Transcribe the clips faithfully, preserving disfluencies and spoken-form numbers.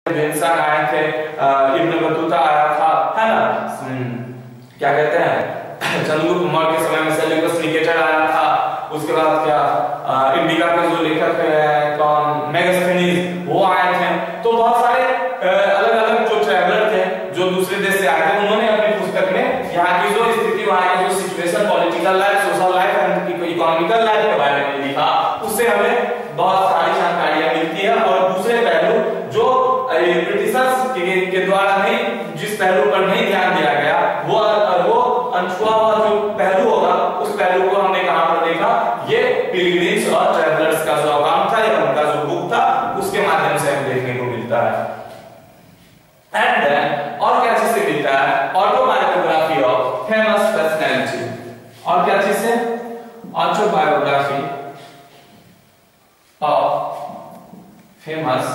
इंसान आए थे, इब्न बतूता आया था, है ना, क्या कहते हैं चंद्रगुप्त मौर्य के समय में सेल्यूकस निकेटर आया था। उसके बाद क्या इंडिका के जो लेखक है कौन, मेगास्थनीज, वो आए थे। तो बहुत सारे अलग अलग जो ट्रैवलर थे जो दूसरे देश से आए थे, उन्होंने अपनी पुस्तक में यहाँ की जो स्थिति, वहाँ की जो situation, political life, social life and economical life के बारे में लिखा। उससे हमें बहुत सारी जानकारियां मिलती है। और दूसरे पहलू जो ब्रिटिशर्स के, के द्वारा नहीं, जिस पहलू पर नहीं ध्यान दिया गया, वो वो अनछुआ हुआ जो पहलू होगा, उस पहलू को हमने कहां पर देखा, ये पिलग्रिम्स और ट्रैवलर्स का जो अकाउंट था या उनका जो बुक था, उसके माध्यम से हमें देखने को मिलता है। एंड देन और क्या चीज से मिलता है, ऑटोबायोग्राफी ऑफ फेमस पर्सनैलिटी। और क्या चीज से, ऑटोबायोग्राफी ऑफ फेमस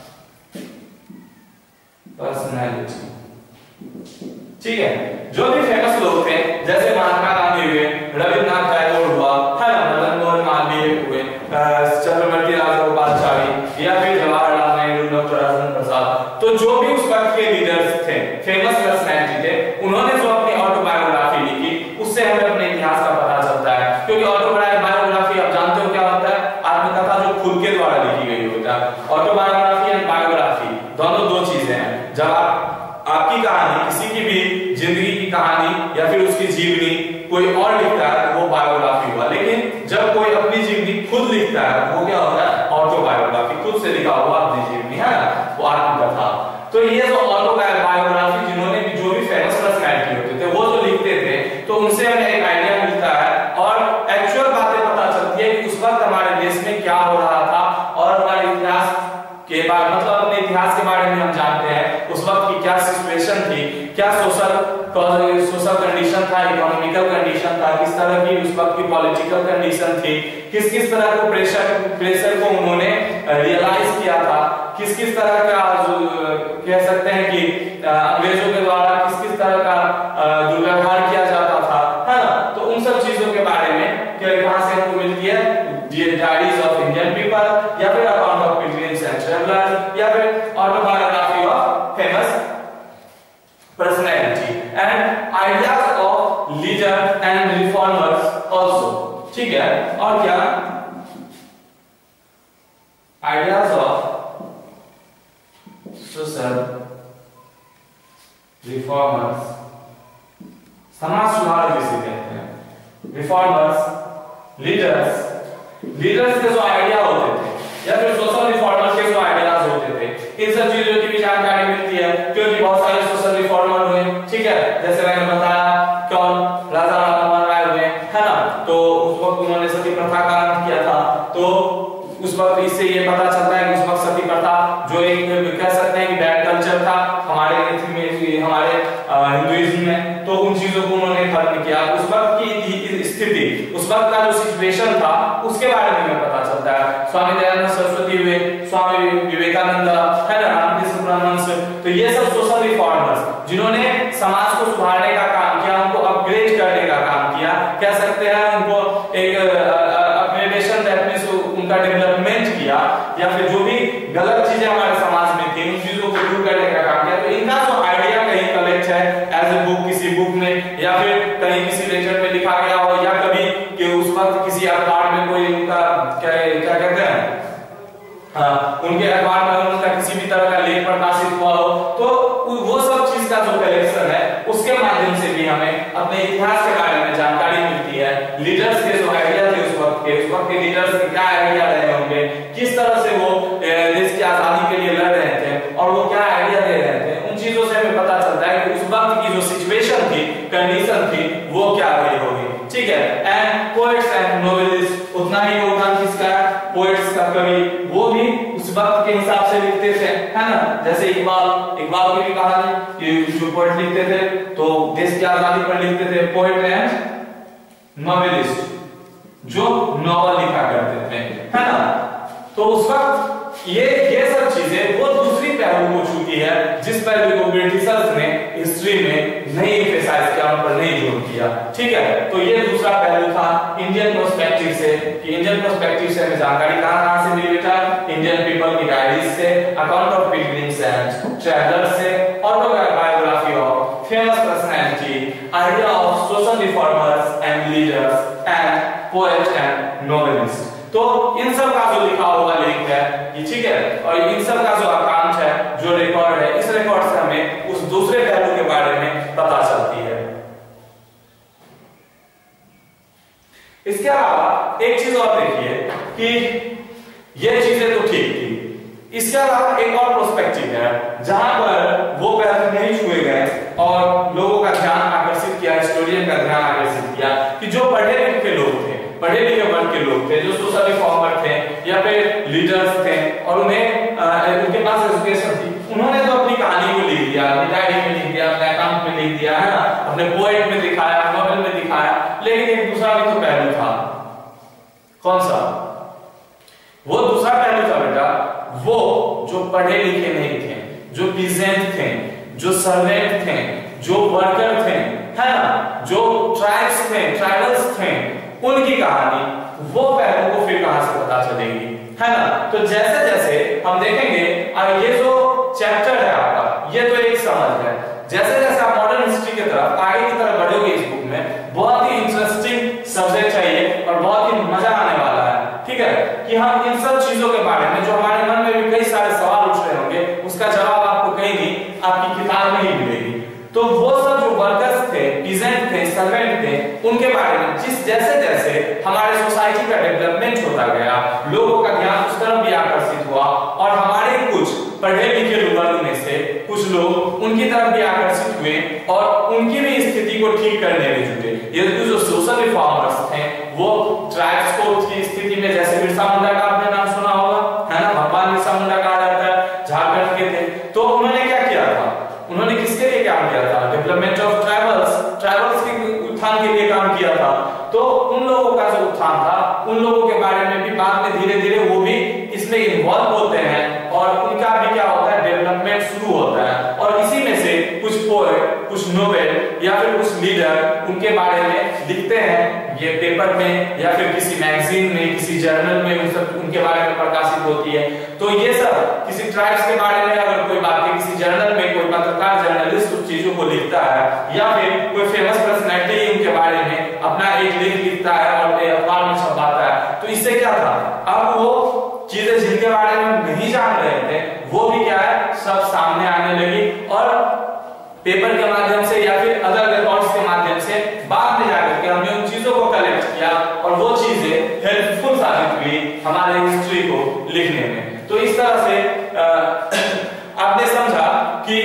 पर्सनैलिटी। ठीक है, जो भी फेमस लोग थे, जैसे महात्मा गांधी हुए, रविन्द्रनाथ टैगोर हुआ, है ना, मदन मोहन मालवीय हुए, छत्रपति राजगोपालाचारी, या फिर जवाहरलाल नेहरू, डॉक्टर राजेंद्र प्रसाद, तो जो भी उस वक्त के लीडर्स थे, फेमस पर्सनैलिटी थे, उन्होंने जो अपनी ऑटोबायोग्राफी लिखी, उससे हमें अपने इतिहास का पता चलता है। क्योंकि ऑटोबायोग्राफी आप जानते हो क्या होता है, आत्मकथा जो खुद के द्वारा लिखी गई होता है। ऑटोबायोग्राफी एंड बायोग्राफी दोनों दो चीजें हैं। जब आप आपकी कहानी, किसी की भी जिंदगी की कहानी या फिर उसकी जीवनी कोई और लिखता है, तो वो बायोग्राफी हुआ। लेकिन जब कोई अपनी जीवनी खुद लिखता है, वो क्या होता है, ऑटोबायोग्राफी, खुद से लिखा हुआ अपनी जीवनी, है ना, वो आत्मकथा। तो ये जो ऑटोबायोग्राफी, जिन्होंने भी जो भी फेमस पर्सनैलिटी होते थे, वो जो लिखते थे, तो उनसे हमें एक आइडिया मिलता है और एक्चुअल बातें पता चलती है कि उस वक्त हमारे देश में क्या हो रहा था, और हमारे इतिहास के बारे, मतलब अपने इतिहास के बारे में हम जानते हैं, उस वक्त की क्या सिचुएशन थी, क्या सोशल सोशल कंडीशन था, इकोनॉमिकल कंडीशन था, किस तरह की उस वक्त की पॉलिटिकल कंडीशन थी, किस किस तरह को प्रेशर प्रेशर को उन्होंने रियलाइज किया था, किस किस तरह का कह सकते हैं कि अंग्रेजों के द्वारा किस किस तरह का दुर्व्यवहार किया जाता था, है ना। तो उन सब चीजों के बारे में क्या कहां से हमको मिलती है, डायरीज ऑफ इंडियन पीपल, या फिर account of pilgrims and travellers, या फिर autobiography of famous personality and ideas of leader and reformers also. ठीक है, और क्या, आइडियाज ऑफ सोशल रिफॉर्मर्स, समाज सुधारक जिसे कहते हैं, रिफॉर्मर्स, लीडर्स, लीडर्स के जो आइडिया होते थे, या फिर सोशल रिफॉर्मर के जो आइडियाज होते थे, इन सब चीजों की भी जानकारी मिलती है। क्योंकि बहुत सारे सोशल रिफॉर्मर हुए, ठीक है, जैसे मैंने बताया कौन, राजा राममोहन राय हुए, है ना, तो उस वक्त उन्होंने सती प्रथा का अंत किया था। तो उस वक्त इससे ये पता चलता है कि उस वक्त सती प्रथा जो एक कह सकते हैं कि बैड कल्चर था हमारे हमारे हिंदुइज्म में, तो उन चीजों को उन्होंने खत्म किया। उस वक्त की स्थिति, उस वक्त का जो सिचुएशन था, उसके बारे में हमें पता चलता है। स्वामी दयानंद सरस्वती हुए, स्वामी विवेकानंद, है ना, रामकृष्ण परमहंस, तो ये सब सोशल रिफॉर्मर्स जिन्होंने समाज को सुधारने का काम किया, उनको अपग्रेड करने का काम किया, कह सकते हैं उनको एक अपग्रेडेशन दैट उनका डेवलपमेंट किया, या फिर जो भी गलत चीजें हमारे समाज में थी, उन चीजों को दूर करने का काम किया। तो इनका जो आइडिया कहीं कलेक्ट है एज ए बुक, किसी बुक में, या फिर कहीं किसी लेटर में लिखा गया हो, या कभी कि उस वक्त किसी अखबार में कोई उनका क्या क्या कहते हैं, हाँ, उनके अखबार में उनका किसी भी तरह का लेख प्रकाशित हुआ हो, तो वो सब चीज का जो कलेक्शन है, उसके माध्यम से भी हमें अपने इतिहास के बारे में जानकारी मिलती है। लीडर्स के जो आइडिया थे उस वक्त के, उस वक्त के लीडर्स के क्या आइडिया रहे होंगे, किस तरह से वो देश की आजादी के लिए लड़ रहे थे, और वो क्या आइडिया दे रहे थे, उन चीजों से हमें पता चलता है कि उस वक्त की जो सिचुएशन थी, कंडीशन थी, वो क्या रही होगी। ठीक है, एंड पोएट्स एंड नोवेलिस्ट, उतना ही योगदान किसका, पोएट्स का, कवि, वो भी उस वक्त के हिसाब से लिखते थे, है ना। जैसे इकबाल, इकबाल की भी कहानी कि जो पोएट लिखते थे, तो देश की आजादी पर लिखते थे, पोएट एंड नोवेलिस्ट, जो नॉवल लिखा करते थे, है ना। तो उस वक्त ये ये सब चीजें वो दूसरी पहलू को छूती है, जिस पहलू को ब्रिटिशर्स ने हिस्ट्री में नहीं एम्फसाइज किया, उन पर नहीं जोर किया। ठीक है, तो ये दूसरा पहलू था इंडियन पर्सपेक्टिव से, कि इंडियन पर्सपेक्टिव से हमें जानकारी कहां कहां से मिली बेटा, इंडियन पीपल की डायरीज से, account of pilgrims and travelers से, autobiography of famous personality, idea of social reformers and leaders, and poet and novelist। तो इन सब का जो लिखा हुआ लिंक है ये, ठीक है, और इन सब का जो अकाउंट है, जो रिकॉर्ड है, इस रिकॉर्ड से हमें उस दूसरे पहलू के बारे में पता चलती है। इसके अलावा एक चीज और देखिए कि ये चीजें तो ठीक थी, इसके अलावा एक और प्रोस्पेक्टिव है जहां पर वो पहलू नहीं छुए गए और लोगों का ध्यान आकर्षित किया, हिस्टोरियन का ध्यान आकर्षित किया कि जो पढ़े लिखे लोग थे, पढ़े लिखे वर्ग के लोग थे, जो सोशल रिफॉर्मर थे या फिर लीडर्स थे और उन्हें आ, उनके पास एजुकेशन थी, उन्होंने तो अपनी कहानी को लिख दिया, अपनी डायरी में लिख दिया, अपने अकाउंट में लिख दिया, है ना, अपने पोएट में दिखाया, नॉवेल में दिखाया, लेकिन एक दूसरा भी तो पहलू था। कौन सा? वो दूसरा पहलू था बेटा, वो जो पढ़े लिखे नहीं थे, जो पीजेंट थे, जो सर्वेंट थे, जो वर्कर थे, है ना, जो ट्राइब्स थे, ट्राइबल्स थे, उनकी कहानी, वो पहलू को फिर कहां से पता चलेगी, है ना। तो जैसे जैसे हम देखेंगे, ये जो चैप्टर है आपका, ये तो एक समझ है, जैसे जैसे आप मॉडर्न हिस्ट्री की तरफ आगे की तरफ बढ़ोगे इस बुक में, बहुत ही इंटरेस्टिंग सब्जेक्ट है ये और बहुत ही मजा आने वाला है, ठीक है, कि हम इन सब चीजों के बारे में, जो हमारे मन में भी कई सारे सवाल उठ रहे होंगे, उसका जवाब आपको कहीं नहीं आपकी किताब में ही मिलेगी। तो वो सब जो वर्कर्स थे, पीजेंट थे, सर्वेंट थे, उनके बारे में जिस जैसे जैसे हमारे सोसाइटी का डेवलपमेंट होता गया, लोगों का ध्यान उस तरफ भी आकर्षित हुआ और हमारे कुछ पढ़े लिखे वर्ग में से कुछ लोग उनकी तरफ भी आकर्षित हुए और उनकी भी स्थिति को ठीक करने में जुटे। ये जो सोशल रिफॉर्मर्स थे, वो ट्राइब्स को की स्थिति में, जैसे बिरसा मुंडा का आपने नाम सुना होगा, है ना, भगवान बिरसा मुंडा कहा जाता है, झारखंड के थे, तो उन्होंने क्या किया था, उन्होंने किसके लिए काम किया था? डेवलपमेंट ऑफ ट्राइबल्स, ट्राइबल्स के उत्थान के लिए काम किया था। तो उन लोगों का जो उत्थान था, उन लोगों के बारे में भी बाद में धीरे धीरे वो भी इसमें इन्वॉल्व होते हैं और उनका भी क्या होता है, डेवलपमेंट शुरू होता है और इसी में से कुछ पोएट, कुछ नोवेल या फिर कुछ लीडर उनके बारे में लिखते हैं, ये पेपर में या फिर किसी मैगजीन में, किसी जर्नल में उन सब उनके बारे में प्रकाशित होती है। तो ये सब किसी ट्राइब्स के बारे में अगर कोई बात है, किसी जर्नल में कोई पत्रकार, जर्नलिस्ट उस चीजों को लिखता है या फिर कोई फेमस पर्सनैलिटी उनके बारे में अपना एक लेख लिखता है और अखबार में छपवाता है, तो इससे क्या था, अब वो चीजें जिनके बारे में नहीं जान रहे थे वो भी क्या है, सब सामने आने लगी और पेपर के माध्यम से या फिर अदर रिकॉर्ड्स के माध्यम से बाद में जाकर के हमने उन चीजों को कलेक्ट किया और वो चीजें हेल्पफुल साबित हुई हमारे हिस्ट्री को लिखने में। तो इस तरह से आ, आपने समझा कि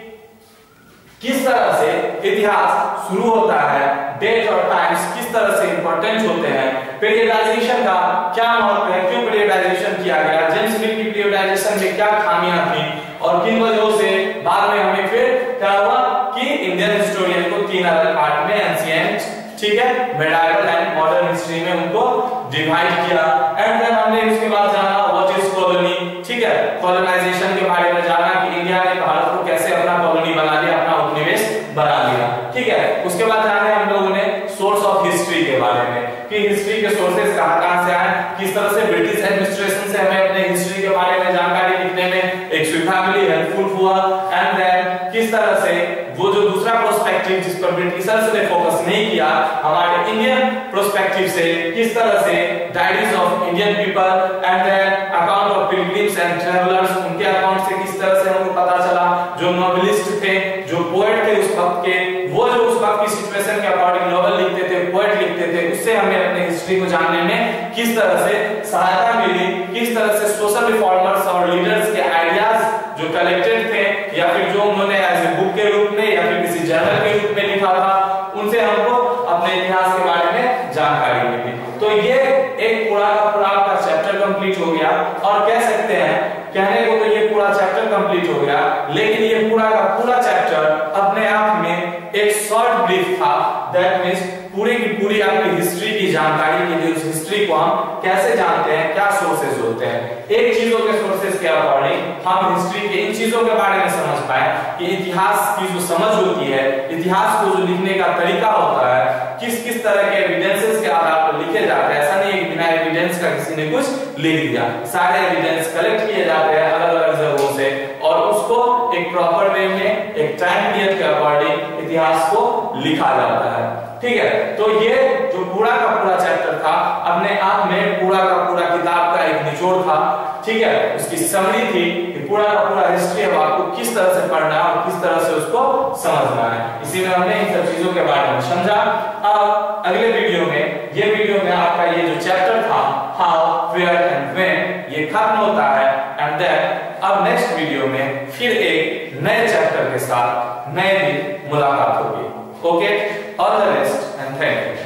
किस तरह से इतिहास शुरू होता है, डेट और टाइम्स किस तरह से इंपॉर्टेंट होते हैं, पीरियडाइजेशन का क्या महत्व है, क्यों पीरियडाइजेशन किया गया, जेम्स मिल की पीरियडाइजेशन में क्या खामियां थी और किन वजहों से बाद में हमें फिर क्या हुआ कि इंडियन हिस्टोरियन को तीन अलग पार्ट में, एंशिएंट, ठीक है, मेडाइवल एंड मॉडर्न हिस्ट्री में उनको डिवाइड किया। एंड देन हमने इसके बाद जाना व्हाट इज कॉलोनी, ठीक है, कॉलोनाइजेशन के बारे में जाना कि इंडिया ने भारत को कैसे अपना कॉलोनी बना लिया, अपना उपनिवेश बना लिया, ठीक है। उसके बाद जाने हम लोगों ने सोर्स ऑफ हिस्ट्री के बारे में कि हिस्ट्री के सोर्सेस कहां कहां से आए, किस तरह से ब्रिटिश एडमिनिस्ट्रेशन से हमें अपने हिस्ट्री के बारे में जानकारी लिखने में एक सुविधा मिली, हेल्पफुल हुआ। एंड देन किस तरह से वो जो दूसरा प्रोस्पेक्टिव जिस पर ब्रिटिशर्स ने फोकस नहीं किया, हमारे इंडियन प्रोस्पेक्टिव से किस तरह से diaries of Indian people and then account of pilgrims and travellers, उनके अकाउंट से किस तरह से हमको पता चला, जो नॉवेलिस्ट थे, जो पोएट थे उस वक्त के, वो जो उस वक्त की सिचुएशन के अकॉर्डिंग नॉवेल लिखते थे, पोएट लिखते थे, उससे हमें अपने हिस्ट्री को जानने में किस तरह से सहायता मिली, किस तरह से सोशल रिफॉर्मर्स और लीडर्स के आइडियाज जो कलेक्टेड थे या फिर जो उन्होंने एज ए बुक के रूप में या फिर किसी जर्नल के रूप में लिखा था, उनसे हमको अपने इतिहास के बारे में जानकारी मिली। तो ये एक पूरा का पूरा का चैप्टर कंप्लीट हो गया और कह सकते हैं, कहने को तो ये पूरा चैप्टर कंप्लीट हो गया, लेकिन ये पूरा का पूरा चैप्टर अपने आप में एक शॉर्ट ब्रीफ था। दैट मींस पूरी की पूरी आपकी हिस्ट्री की जानकारी के लिए, उस हिस्ट्री को हम कैसे जानते हैं, क्या सोर्सेज होते हैं, एक चीजों के सोर्सेज के अकॉर्डिंग हम हिस्ट्री के इन चीजों के बारे में समझ पाए कि इतिहास की जो समझ होती है, इतिहास को जो लिखने का तरीका होता है, किस किस तरह के एविडेंसेस के आधार पर लिखे जाते हैं। ऐसा नहीं है कि बिना एविडेंस का किसी ने कुछ लिख दिया, सारे एविडेंस कलेक्ट किए जाते हैं अलग अलग जगहों से और और उसको एक प्रॉपर वे में एक टाइम पीरियड के अकॉर्डिंग इतिहास को लिखा जाता है। ठीक है, तो ये जो पूरा का पूरा चैप्टर था अपने आप में पूरा का पूरा किताब का एक निचोड़ था। ठीक है, उसकी समरी थी कि पूरा का पूरा हिस्ट्री अब आपको किस तरह से पढ़ना है और किस तरह से उसको समझना है। इसी में हमने इन सब चीजों के बारे में समझा। अब अगले वीडियो में, ये वीडियो में आपका ये जो चैप्टर था हाउ, वेयर एंड व्हेन, ये खत्म होता है। एंड देन अब नेक्स्ट वीडियो में फिर एक नए चैप्टर के साथ नए दिन मुलाकात होगी। Okay, all the best and thank you.